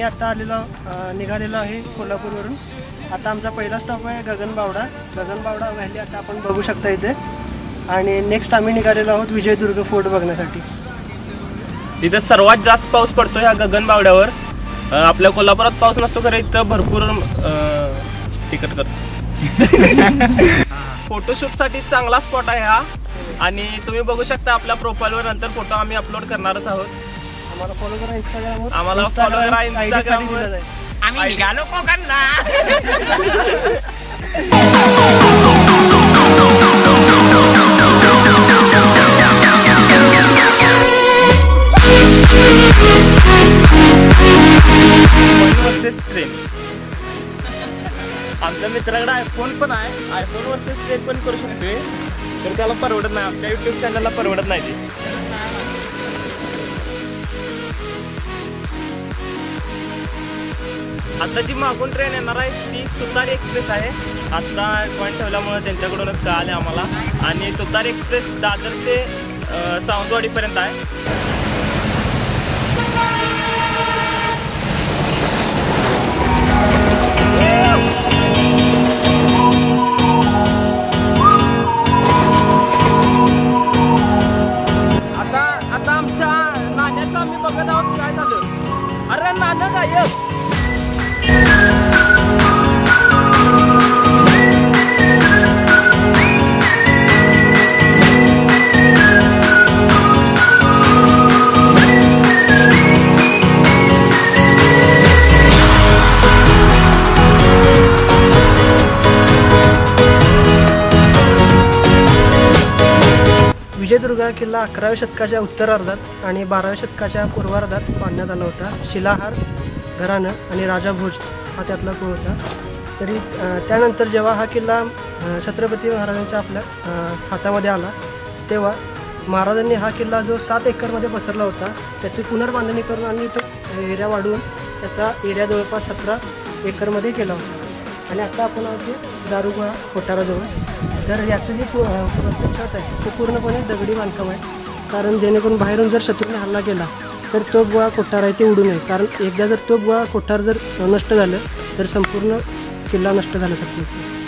आता निघालेलो आहे कोल्हापूरवरून। आता आमचा पहिला स्टॉप आहे गगनबावडा व्हॅली आता आपण बघू शकता इथे। आणि नेक्स्ट आम्ही निघालेलो आहोत विजयदुर्ग फोर्ट बघण्यासाठी। इथे सर्वात जास्त पाऊस पडतो ह्या गगनबावड्यावर। आपल्या कोल्हापुरात पाऊस नसतो खरं इथं भरपूर तिकट करतो। फोटोशूटसाठी चांगला स्पॉट आहे हा आणि तुम्ही बघू शकता आपल्या प्रोफाईलवर नंतर फोटो आम्ही अपलोड करणारच आहोत। आम्हाला फॉलो करा इंस्टाग्रामवर। आम्हाला फॉलो करा इंस्टाग्रामवर। आम्ही निघालो कोकणला। ट्रेन आमच्या मित्राकडे आयफोन पण आहे, आयफोन वर्सेस ट्रेन पण करू शकतोय, तर त्याला परवडत नाही, आमच्या यूट्यूब चॅनलला परवडत नाही ते। आता जी मागून ट्रेन येणार आहे ती तुतारी एक्सप्रेस आहे। आता पॉईंट ठेवल्यामुळे त्यांच्याकडूनच कळाले आम्हाला। आणि तुतारी एक्सप्रेस दादर ते सावंतवाडीपर्यंत आहे। आता आमच्या नाण्याचं आम्ही बघत आहोत काय झालं। अरे नाणं गायब। विजयदुर्ग किल्ला 11व्या शतकाच्या उत्तरार्धात आणि 12व्या शतकाच्या पूर्वार्धात बांधण्यात आला होता। शिलाहार घराणं आणि राजा भोज हा त्यातला कुळ होता। तरी त्यानंतर जेव्हा हा किल्ला छत्रपती महाराजांच्या आपल्या हातामध्ये आला तेव्हा महाराजांनी हा किल्ला जो 7 एकरमध्ये पसरला होता त्याची पुनर्बांधणी करून आणि तो एरिया वाढवून त्याचा एरिया जवळपास 17 एकरमध्ये केला होता। आणि आता आपण आहोत दारुगोळा कोठाराजवळ। तर याचं जे छत आहे तो पूर्णपणे दगडी बांधकाम आहे, कारण जेणेकरून बाहेरून जर शत्रूने हल्ला केला तर तो गोळा कोठार आहे ते उडू नये, कारण एकदा जर तो गोळा कोठार जर नष्ट झालं तर संपूर्ण किल्ला नष्ट झाल्यासारखं दिसतं।